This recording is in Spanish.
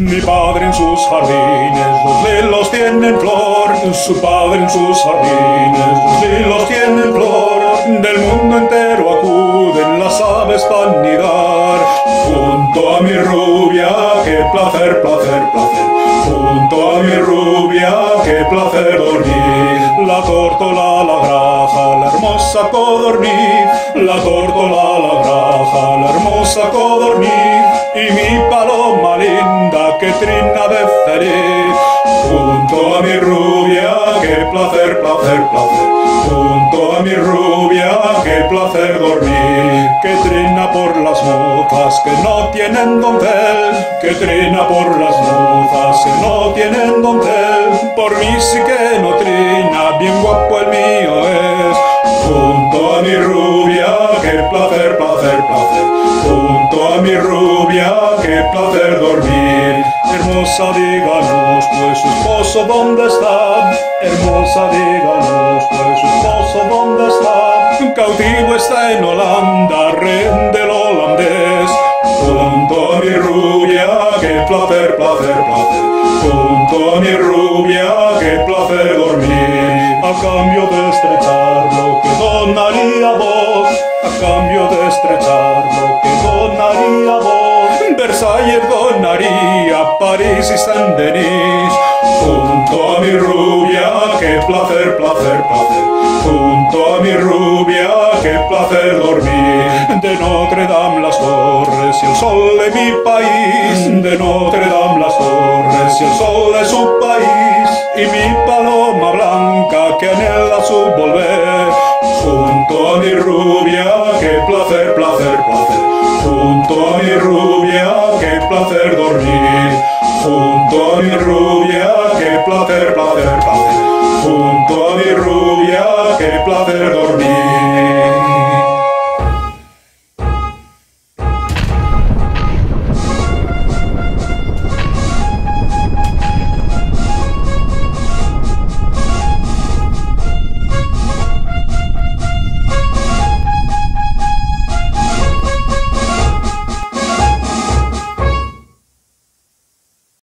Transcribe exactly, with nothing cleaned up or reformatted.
Mi padre en sus jardines, los lilos tienen flor. Su padre en sus jardines, los lilos tienen flor. Del mundo entero acuden las aves para nidar. Junto a mi rubia, qué placer, placer, placer. Junto a mi rubia, qué placer dormir. La tórtola, la graja, la hermosa codorniz. La tórtola, la graja, la hermosa codorniz. Y mi paloma linda que trina de feliz. Junto a mi rubia, qué placer, placer, placer. Junto a mi rubia, qué placer dormir. Que trina por las mozas que no tienen donde. Que trina por las mozas que no tienen donde. Por mí sí que no trina, bien guapo el mío es. Junto a mi rubia, qué placer, placer, placer. Junto a mi rubia, qué placer dormir. Hermosa, díganos, pues su esposo dónde está. Hermosa, díganos, pues su esposo dónde está. Cautivo está en Holanda, rehén del holandés. Junto a mi rubia, qué placer, placer, placer. Junto a mi rubia, qué placer dormir. A cambio de estrechar lo que donaría vos. A cambio de estrechar lo que donaría vos. Versalles donaría, París y Saint-Denis. Junto a mi rubia, qué placer, placer, placer. Junto a mi rubia, qué placer dormir. De Notre Dame las torres y el sol de mi país. De Notre Dame